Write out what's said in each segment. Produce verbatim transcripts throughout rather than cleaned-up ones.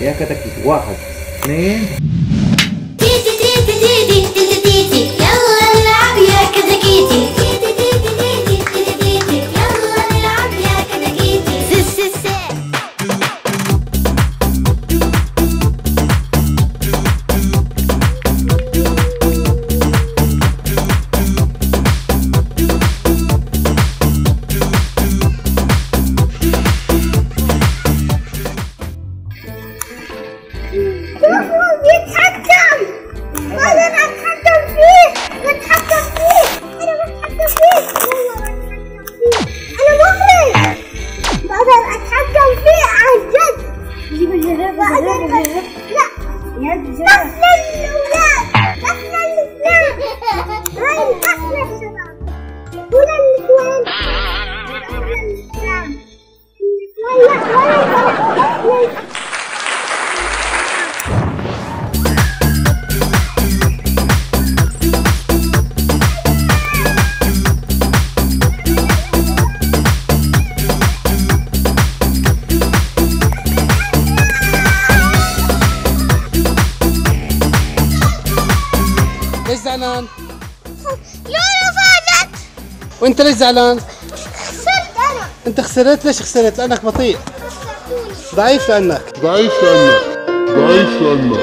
يا كتاكيتي. واحد اثنين. تيتي تيتي تيتي تيتي تيتي يلا نلعب يا كتاكيتي. تيتي تيتي تيتي تيتي تيتي يلا نلعب يا كتاكيتي. سس سس يتحكم. أنا بتحكم فيه. بتحكم فيه. أنا بتحكم فيه. والله بتحكم فيه. أنا مخرج. بقدر أتحكم فيه عن جد. جيب الجراب. لا. قفل الأولاد. قفل الأفلام. هاي قفل الشباب. ولا النسوان. قفل الأفلام. ولا ولا ليش زعلان؟ لولو فازت. وانت ليش زعلان؟ خسرت أنا. انت خسرت. ليش خسرت؟ لانك بطيء. ضعيف لانك ضعيف لانك ضعيف لانك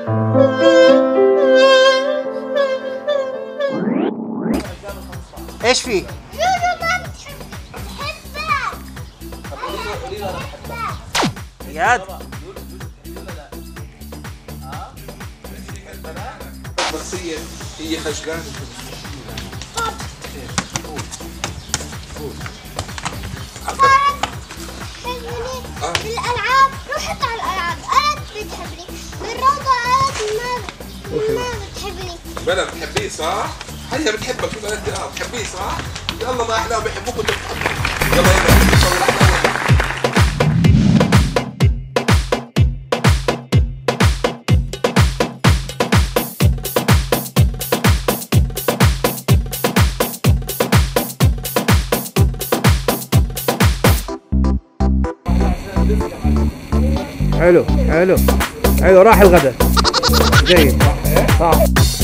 ايش في؟ لولو ما بتحب بتحبها. اياد شخصية هي خجلانة. بالألعاب رحت على الألعاب. أنا بتحبني. بالروضة أنا ما ما بتحبني. بلا بتحبيه صح؟ هيا بتحبك يبقى انت اه بتحبيه صح؟ يلا ما احلاهم بيحبوك وانت بتحبهم. يلا يلا نصور احلى. حلو حلو حلو. راح الغداء. جيد. صح.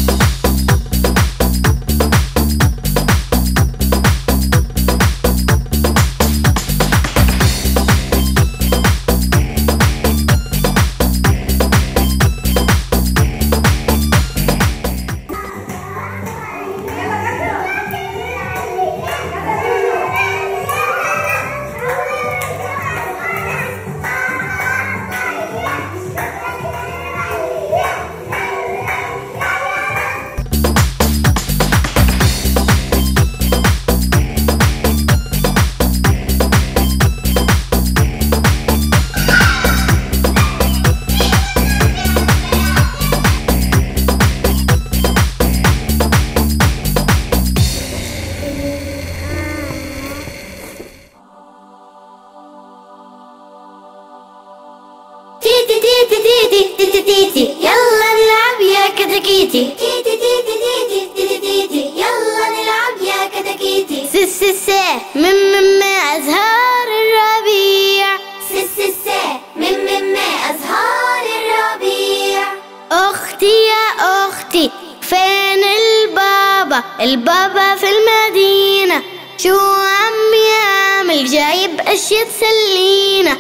تيتي يلا نلعب يا كتاكيتي. تيتي تيتي تيتي تيتي تيتي يلا نلعب يا كتاكيتي. سس سس من من أزهار الربيع. سس سس من من أزهار الربيع. أختي يا أختي فين البابا؟ البابا في المدينة. شو عم يعمل؟ جايب أشياء تسلينا.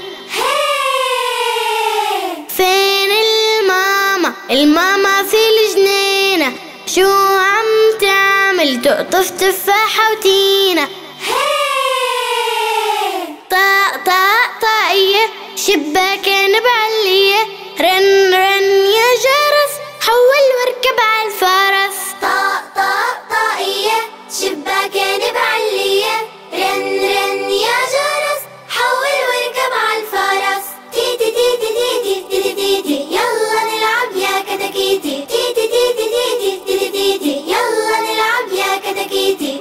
فين الماما؟ الماما في الجنينة. شو عم تعمل؟ تقطف تفاحة وتينة. طاق طاق طاقية شباكين بعلية. رن رن يا جرس حول واركب عالفرس. طاق طاق طاقية شباكين بعلية. رن رن يا جرس حول واركب عالفرس. تيتي تيتي تيتي تيتي تيتي يلا نلعب يا كتاكيتي. تيتي تيتي تيتي تيتي تيتي يلا نلعب يا كتاكيتي.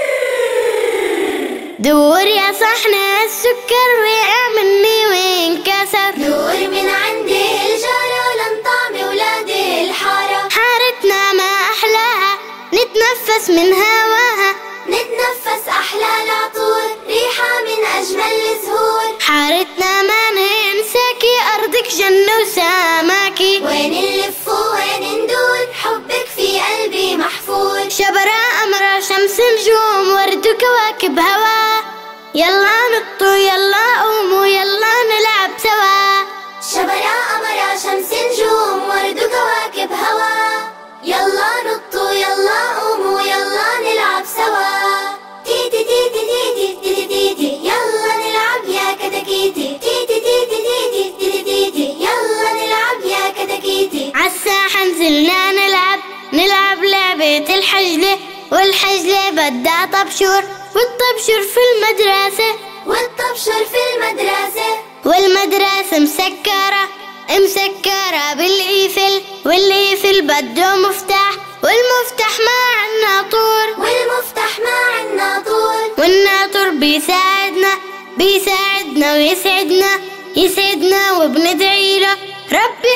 دور يا صحن السكر وقع مني وانكسر. دور من عندي الجارة ولن طعم ولاد الحارة. حارتنا ما أحلاها نتنفس من هواها. نتنفس أحلى العطور ريحة من أجمل الزهور. حارتنا ما ننساكي أرضك حبك جنة وسماكي، وين نلف وين ندور حبك في قلبي محفور. شبرا قمرة شمس نجوم ورد وكواكب هوا، يلا نطوا يلا قوموا يلا نلعب سوا. شبرا قمرة شمس نجوم ورد وكواكب هوا، يلا نطوا يلا قوموا يلا نلعب سوا. تيتي تيتي تيتي تيتي تيتي يلا نلعب يا كتاكيتي. تيتي تيتي تيتي تيتي تيتي يلا نلعب يا كتاكيتي. عالساحة نزلنا نلعب نلعب لعبة الحجلة، والحجلة بدها طبشور والطبشور في المدرسة، والطبشور في المدرسة. والمدرسة مسكرة مسكرة بالقفل، والقفل بده مفتاح والمفتاح ما عنا طور، والمفتاح ما عنا طول. والناطور بيساعدنا بيساعدنا ويسعدنا يسعدنا وبندعي له ربي